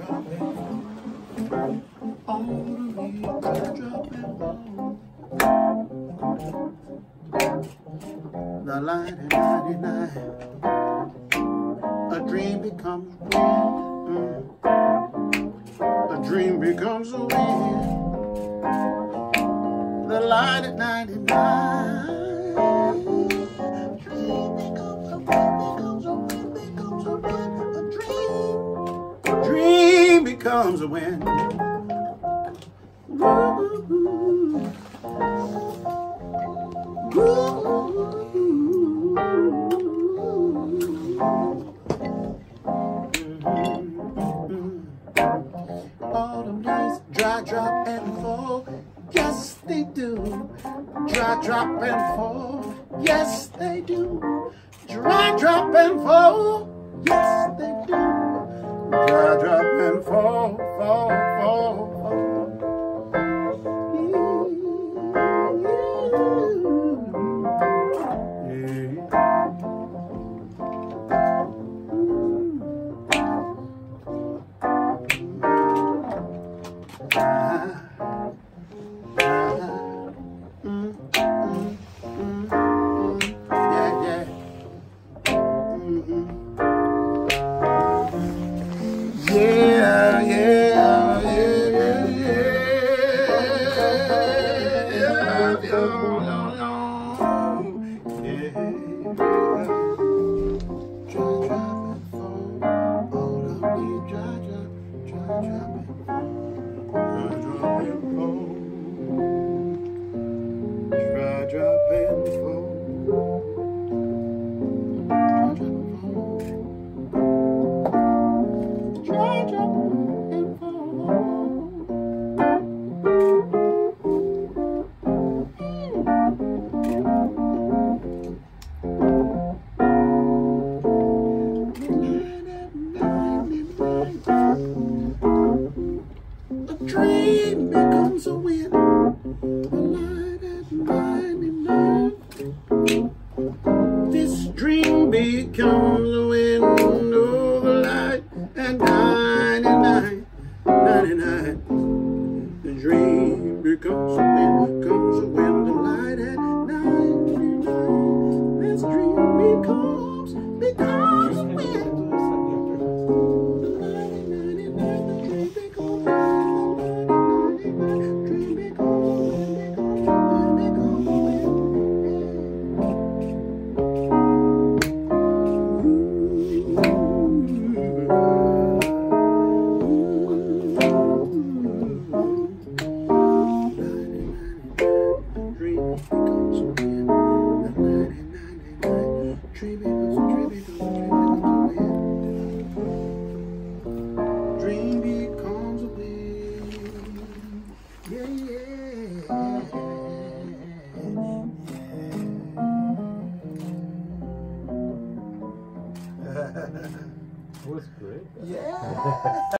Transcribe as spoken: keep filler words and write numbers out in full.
All the leaves are dropping low. The light at ninety-nine. A dream becomes wind. Mm. A dream becomes a wind. The light at ninety-nine. Dream becomes a wind, becomes a wind, becomes a wind. A dream, a dream becomes a wind. Ooh, ooh, autumn leaves dry, drop, and fall. Yes, they do. Dry, drop, and fall. Yes, they do. Dry, drop, and fall. Yes, they do. Dry, drop, and fall, fall, fall, fall. Yeah, yeah, yeah, yeah, yeah, yeah, yeah. Dry, drop, and fall. All of me, dry, drop, dry, drop, and fall. Dry, drop, and fall. Dry, drop, and fall. Dry, drop, and fall. Dry, drop, and fall. A dream becomes a wind. A light at ninety-nine. This dream becomes a wind. Oh, the light at ninety-nine. ninety-nine. The dream becomes a wind. Becomes a wind. The light at ninety-nine. This dream becomes, becomes a wind. Dream becomes a wind. Yeah, yeah. That was great. Yeah.